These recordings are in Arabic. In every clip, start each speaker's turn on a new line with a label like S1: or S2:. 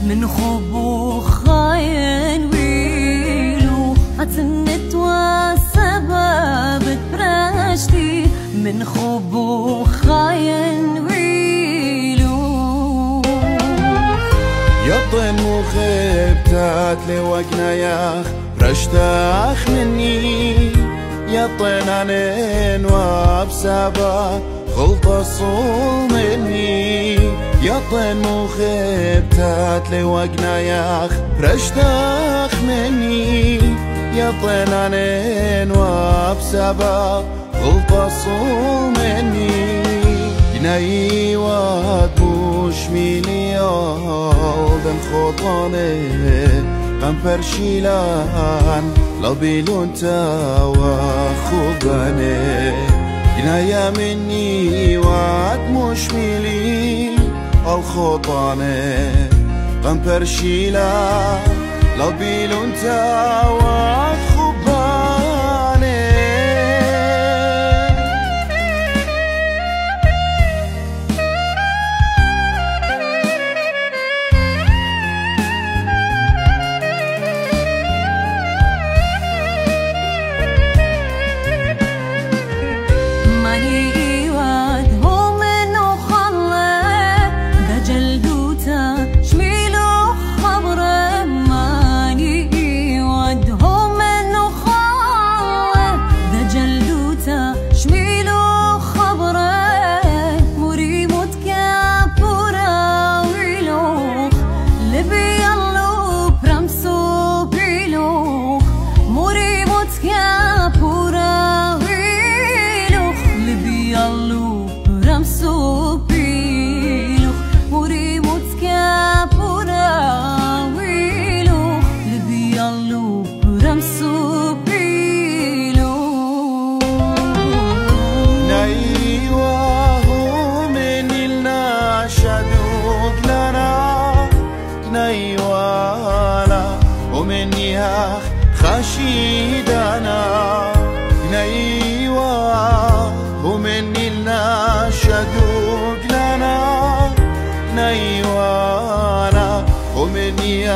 S1: من خبو خاين ويلو عتنت وسبب برشتي من خبو خاين ويلو
S2: يطن مخبتات لوقنا ياخ برشتاخ مني يطن عنين وبسبب غلطة صول مني يطن مخبتات لوقنا ياخ برشتاخ مني يطن عنين وبسبب غلطة صول مني جناي وادوش مليون دن خطاني قمبر شيلان لبيلون تاوى خوباني جنايا مني وعد مش ميلي الخطاني قمبر شيلان لبيلون تاوى خوباني خشيدنا نيوه ومني لنا شدوق لنا نيوانا ومني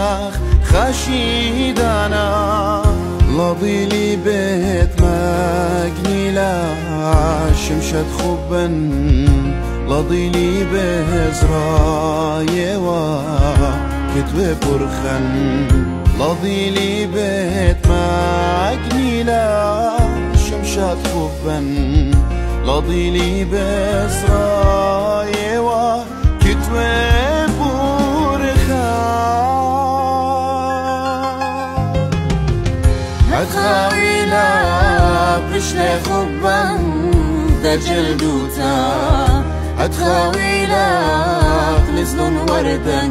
S2: خشيدنا لضيلي بيت ماقني لا شمشت خبا لضيلي بهزراي وكتب برخن لضيلي بيت ماقني لا شمشات خبا لضيلي بسراي وكتب برخن
S1: هتخاوينا برشلي خبا دا جلدوتا هتخاوينا خلصن وردا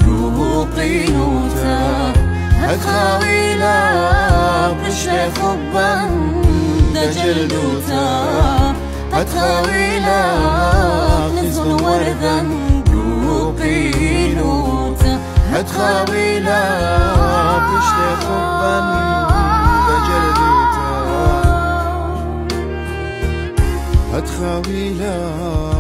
S1: قينوتا هتخاوينا برشلي خبا دا جلدوتا هتخاوينا خلصن وردا قينوتا هتخاوينا برشلي خبا دا جلدوتا هتخاوينا